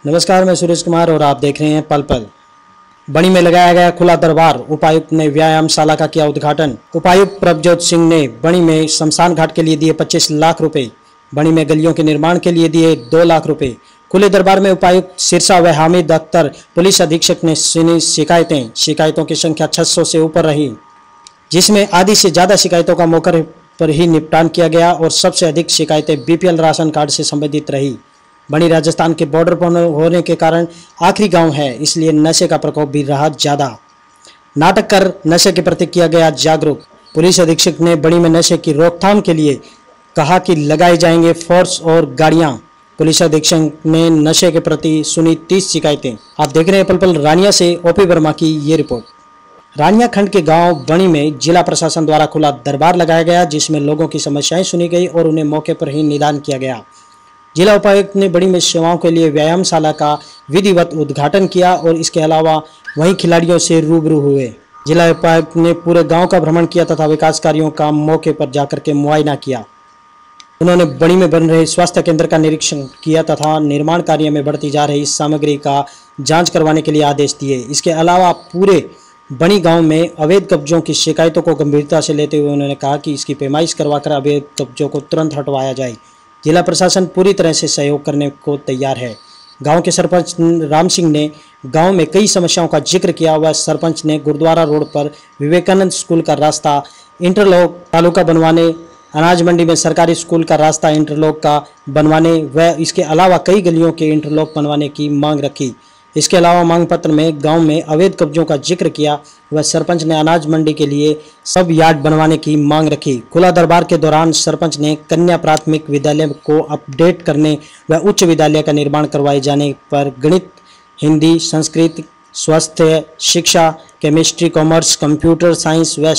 नमस्कार, मैं सुरेश कुमार और आप देख रहे हैं पल पल। बणी में लगाया गया खुला दरबार। उपायुक्त ने व्यायामशाला का किया उद्घाटन। उपायुक्त प्रभजोत सिंह ने बणी में शमशान घाट के लिए दिए 25 लाख रुपए। बणी में गलियों के निर्माण के लिए दिए 2 लाख रुपए। खुले दरबार में उपायुक्त सिरसा व हामिद अख्तर पुलिस अधीक्षक ने सुनी शिकायतों की संख्या 600 से ऊपर रही, जिसमें आधी से ज्यादा शिकायतों का मौके पर ही निपटान किया गया और सबसे अधिक शिकायतें बीपीएल राशन कार्ड से संबंधित रही। बणी राजस्थान के बॉर्डर पर होने के कारण आखिरी गांव है, इसलिए नशे का प्रकोप भी रहा ज्यादा। नाटक कर नशे के प्रति किया गया जागरूक। पुलिस अधीक्षक ने बणी में नशे की रोकथाम के लिए कहा कि लगाए जाएंगे फोर्स और गाड़ियां। पुलिस अधीक्षक ने नशे के प्रति सुनी 30 शिकायतें। आप देख रहे हैं पल पल। रानिया से ओपी वर्मा की ये रिपोर्ट। रानिया खंड के गांव बणी में जिला प्रशासन द्वारा खुला दरबार लगाया गया, जिसमें लोगों की समस्याएं सुनी गई और उन्हें मौके पर ही निदान किया गया। जिला उपायुक्त ने बणी में सेवाओं के लिए व्यायामशाला का विधिवत उद्घाटन किया और इसके अलावा वहीं खिलाड़ियों से रूबरू हुए। जिला उपायुक्त ने पूरे गांव का भ्रमण किया तथा विकास कार्यों का मौके पर जाकर के मुआयना किया। उन्होंने बणी में बन रहे स्वास्थ्य केंद्र का निरीक्षण किया तथा निर्माण कार्य में बढ़ती जा रही सामग्री का जांच करवाने के लिए आदेश दिए। इसके अलावा पूरे बणी गांव में अवैध कब्जों की शिकायतों को गंभीरता से लेते हुए उन्होंने कहा कि इसकी पैमाइश करवाकर अवैध कब्जों को तुरंत हटवाया जाए। जिला प्रशासन पूरी तरह से सहयोग करने को तैयार है। गांव के सरपंच राम सिंह ने गांव में कई समस्याओं का जिक्र किया। वह सरपंच ने गुरुद्वारा रोड पर विवेकानंद स्कूल का रास्ता इंटरलॉक तालुका बनवाने, अनाज मंडी में सरकारी स्कूल का रास्ता इंटरलॉक का बनवाने व इसके अलावा कई गलियों के इंटरलॉक बनवाने की मांग रखी। इसके अलावा मांग पत्र में गांव में अवैध कब्जों का जिक्र किया। वह सरपंच ने अनाज मंडी के लिए सब यार्ड बनवाने की मांग रखी। खुला दरबार के दौरान सरपंच ने कन्या प्राथमिक विद्यालय को अपडेट करने व उच्च विद्यालय का निर्माण करवाए जाने पर गणित, हिंदी, संस्कृत, स्वास्थ्य, शिक्षा, केमिस्ट्री, कॉमर्स, कंप्यूटर साइंस व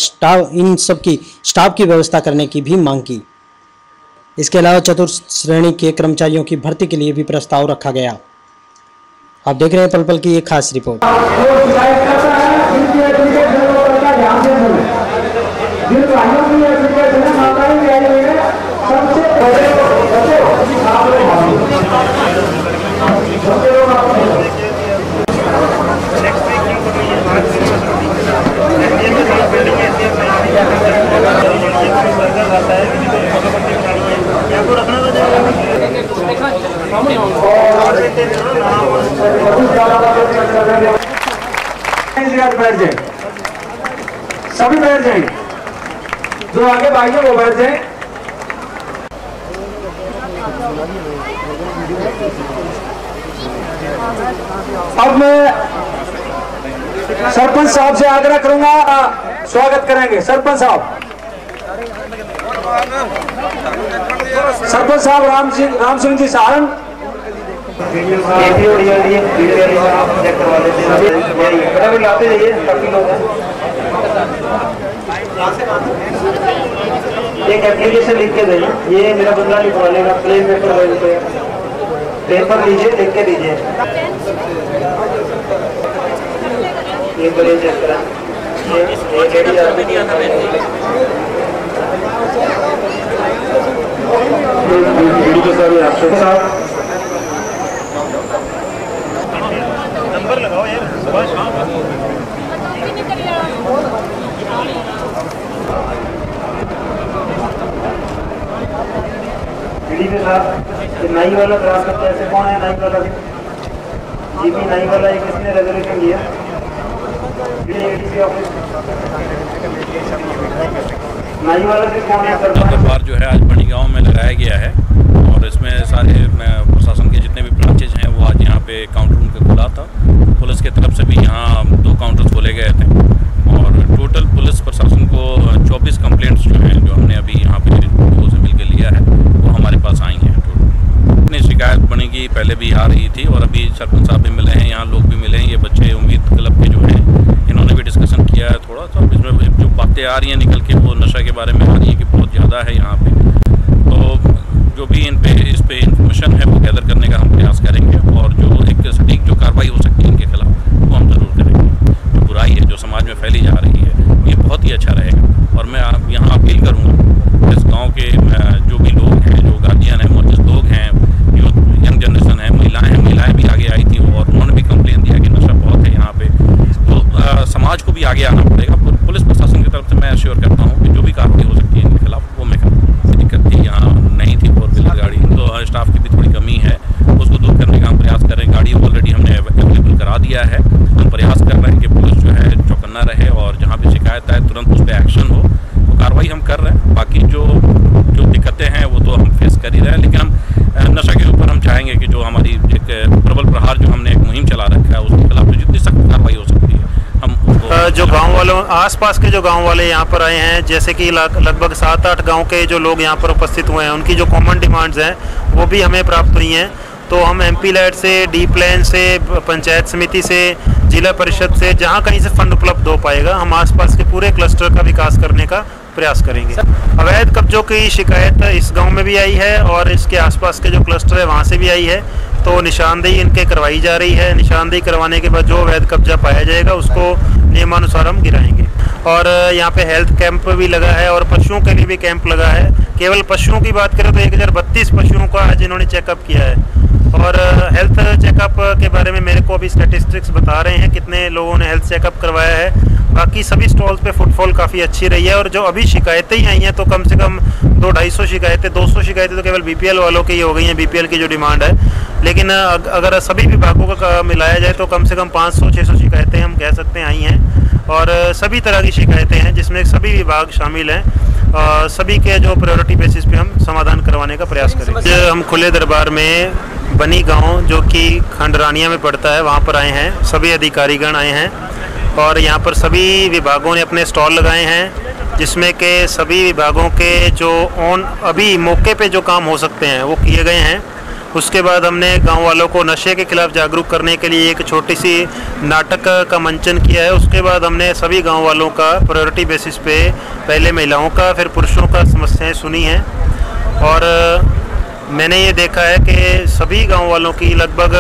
स्टाफ की व्यवस्था करने की भी मांग की। इसके अलावा चतुर्थ श्रेणी के कर्मचारियों की भर्ती के लिए भी प्रस्ताव रखा गया। आप देख रहे हैं पल पल की एक खास रिपोर्ट। बैठ जाए, सभी बैठ जाए, जो आगे भाई है वो बैठ जाए। अब मैं सरपंच साहब से आग्रह करूंगा, स्वागत करेंगे सरपंच साहब। सरपंच साहब राम सिंह जी सारण। एक एप्लीकेशन लिख के दें, ये मेरा बंदा लिखवा लेगा, प्लेन पेपर लीजिए, लिख के दीजिए। ये बड़े चेक करा, नंबर लगाओ यार। नाई वाला ड्राफ्ट करते हैं, ऐसे कौन है नाई वाला? जीपी नाई वाला, ये किसने रेजोल्यूशन किया? नाई वाला से कौन है? दरबार जो है आज बणी गांव में लगाया गया है और इसमें सारे प्रशासन के जितने भी ब्रांचेज हैं वो आज यहाँ पे काउंटर उनका खुला था। पुलिस की तरफ से भी यहाँ 2 काउंटर्स खोले गए थे और टोटल पुलिस प्रशासन को 24 कंप्लेंट्स जो हैं, जो हमने अभी यहाँ पे लोगों से मिलकर लिया है, वो हमारे पास आई हैं। टोटल इतनी शिकायत बणी की पहले भी आ रही थी और अभी सरपंच साहब भी मिले हैं, यहाँ लोग भी मिले हैं। ये बच्चे उम्मीद क्लब के जो हैं इन्होंने भी डिस्कशन किया है थोड़ा सा। इसमें जो बातें आ रही हैं निकल के वो नशा के बारे में आ रही है कि बहुत ज़्यादा है यहाँ पे। तो जो भी इस पे इंफॉर्मेशन है वो गैदर करने का हम प्रयास करेंगे और जो एक सटीक जो कार्रवाई हो सकती है इनके खिलाफ वो हम ज़रूर करेंगे। जो बुराई है जो समाज में फैली जा रही है ये बहुत ही अच्छा रहेगा। और मैं यहाँ अपील करूँगा इस गाँव के जो भी लोग हैं, जो गार्जियन हैं, मौजूद लोग हैं, जो यंग जनरेशन है, महिलाएँ भी आगे आई समाज को भी आगे आना पड़ेगा। पुलिस प्रशासन की तरफ से मैं अश्योर करता हूँ कि जो भी कार्रवाई हो सकती है इनके खिलाफ वो मैं करूँ। दिक्कत थी यहाँ नहीं थी 4 व्हीलर गाड़ी, तो स्टाफ की भी थोड़ी कमी है, उसको दूर करने का हम प्रयास कर रहे हैं। गाड़ी ऑलरेडी हमने अवेलेबल करा दिया है। हम प्रयास कर रहे हैं कि पुलिस जो है चौकन्ना रहे और जहाँ भी शिकायत आए तुरंत उस पर एक्शन हो, तो कार्रवाई हम कर रहे हैं। बाकी जो दिक्कतें हैं वो तो हम फेस कर ही रहे हैं, लेकिन हम नशा के ऊपर हम चाहेंगे कि जो हमारी एक प्रबल प्रहार जो हमने एक मुहिम चला रखा है उसके खिलाफ जितनी सख्त कार्रवाई हो सकती है हम उसको। जो गांव वालों आसपास के जो गांव वाले यहाँ पर आए हैं, जैसे कि लगभग 7-8 गांव के जो लोग यहाँ पर उपस्थित हुए हैं, उनकी जो कॉमन डिमांड्स हैं वो भी हमें प्राप्त हुई हैं। तो हम MP लैड से, डी प्लान से, पंचायत समिति से, जिला परिषद से, जहाँ कहीं से फंड उपलब्ध हो पाएगा हम आसपास के पूरे क्लस्टर का विकास करने का प्रयास करेंगे। अवैध कब्जों की शिकायत इस गांव में भी आई है और इसके आसपास के जो क्लस्टर है वहाँ से भी आई है, तो निशानदेही इनके करवाई जा रही है। निशानदेही करवाने के बाद जो अवैध कब्जा पाया जाएगा उसको नियमानुसार हम गिराएंगे। और यहाँ पे हेल्थ कैंप भी लगा है और पशुओं के लिए भी कैंप लगा है। केवल पशुओं की बात करें तो 1032 पशुओं का आज इन्होंने चेकअप किया है। और हेल्थ चेकअप के बारे में मेरे को अभी स्टैटिस्टिक्स बता रहे हैं कितने लोगों ने हेल्थ चेकअप करवाया है। बाकी सभी स्टॉल्स पे फुटफॉल काफ़ी अच्छी रही है। और जो अभी शिकायतें ही आई हैं तो कम से कम 200-250 शिकायतें, 200 शिकायतें तो केवल BPL वालों की हो गई हैं, BPL की जो डिमांड है। लेकिन अगर सभी विभागों का मिलाया जाए तो कम से कम 500-600 शिकायतें हम कह सकते हैं आई हैं। और सभी तरह की शिकायतें हैं जिसमें सभी विभाग शामिल हैं। सभी के जो प्रायोरिटी बेसिस पे हम समाधान करवाने का प्रयास करेंगे। हम खुले दरबार में बनी गांव जो कि खंडरानिया में पड़ता है वहाँ पर आए हैं, सभी अधिकारीगण आए हैं और यहाँ पर सभी विभागों ने अपने स्टॉल लगाए हैं, जिसमें के सभी विभागों के जो अभी मौके पे जो काम हो सकते हैं वो किए गए हैं। उसके बाद हमने गांव वालों को नशे के खिलाफ जागरूक करने के लिए एक छोटी सी नाटक का मंचन किया है। उसके बाद हमने सभी गांव वालों का प्रायोरिटी बेसिस पे पहले महिलाओं का फिर पुरुषों का समस्याएं सुनी हैं। और मैंने ये देखा है कि सभी गांव वालों की लगभग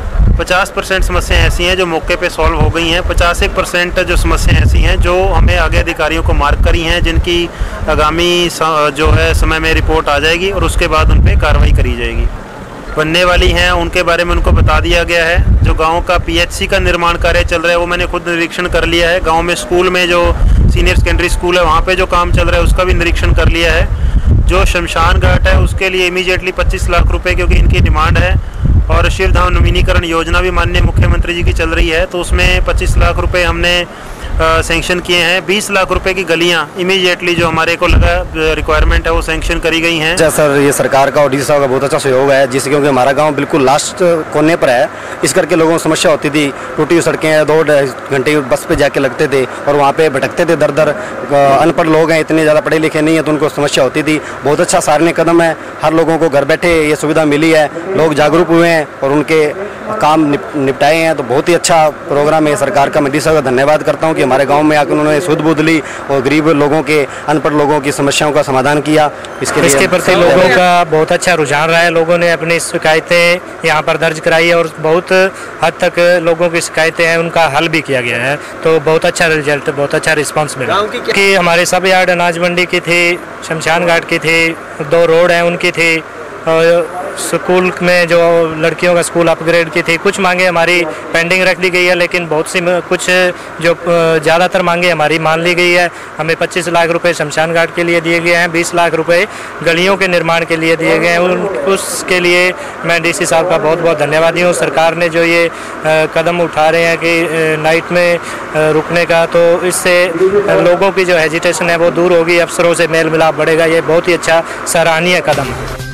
50% समस्याएं ऐसी हैं जो मौके पे सॉल्व हो गई हैं। 50% जो समस्याएं ऐसी हैं जो हमें आगे अधिकारियों को मार्क करी हैं, जिनकी आगामी जो है समय में रिपोर्ट आ जाएगी और उसके बाद उन पर कार्रवाई करी जाएगी। बनने वाली हैं उनके बारे में उनको बता दिया गया है। जो गांव का PHC का निर्माण कार्य चल रहा है वो मैंने खुद निरीक्षण कर लिया है। गांव में स्कूल में जो सीनियर सेकेंडरी स्कूल है वहाँ पे जो काम चल रहा है उसका भी निरीक्षण कर लिया है। जो शमशान घाट है उसके लिए इमीडिएटली 25 लाख रुपए क्योंकि इनकी डिमांड है। और शिवधाम नवीनीकरण योजना भी माननीय मुख्यमंत्री जी की चल रही है, तो उसमें 25 लाख रुपए हमने सैंक्शन किए हैं। 20 लाख रुपए की गलियां इमीडिएटली जो हमारे को लगा रिक्वायरमेंट है वो सैंक्शन करी गई हैं। अच्छा सर, ये सरकार का और डीसी साहब का बहुत अच्छा सहयोग है, जिससे क्योंकि हमारा गांव बिल्कुल लास्ट कोने पर है, इस करके लोगों को समस्या होती थी। टूटी हुई सड़कें 2-2.5 घंटे बस पे जाके लगते थे और वहाँ पे भटकते थे दर। अनपढ़ लोग हैं, इतने ज़्यादा पढ़े लिखे नहीं है, तो उनको समस्या होती थी। बहुत अच्छा सारने कदम है, हर लोगों को घर बैठे ये सुविधा मिली है, लोग जागरूक हुए हैं और उनके काम निपटाए हैं, तो बहुत ही अच्छा प्रोग्राम है सरकार का। मैं डी साहब का धन्यवाद करता हूँ कि हमारे गाँव में आकर उन्होंने सुध बुध ली और गरीब लोगों के, अनपढ़ लोगों की समस्याओं का समाधान किया। इसके प्रति लोगों का बहुत अच्छा रुझान रहा है। लोगों ने अपनी शिकायतें यहाँ पर दर्ज कराई है और बहुत हद तक लोगों की शिकायतें हैं उनका हल भी किया गया है, तो बहुत अच्छा रिजल्ट, बहुत अच्छा रिस्पांस मिला। कि हमारे सब यार्ड अनाज मंडी की थी, शमशान घाट की थी, 2 रोड हैं उनकी थी, और स्कूल में जो लड़कियों का स्कूल अपग्रेड की थी। कुछ मांगे हमारी पेंडिंग रख दी गई है, लेकिन बहुत सी कुछ जो ज़्यादातर मांगे हमारी मान ली गई है। हमें 25 लाख रुपए शमशान घाट के लिए दिए गए हैं, 20 लाख रुपए गलियों के निर्माण के लिए दिए गए हैं। उसके लिए मैं डीसी साहब का बहुत बहुत धन्यवादी हूँ। सरकार ने जो ये कदम उठा रहे हैं कि नाइट में रुकने का, तो इससे लोगों की जो हेजिटेशन है वो दूर होगी, अफसरों से मेल मिलाप बढ़ेगा। ये बहुत ही अच्छा सराहनीय कदम है।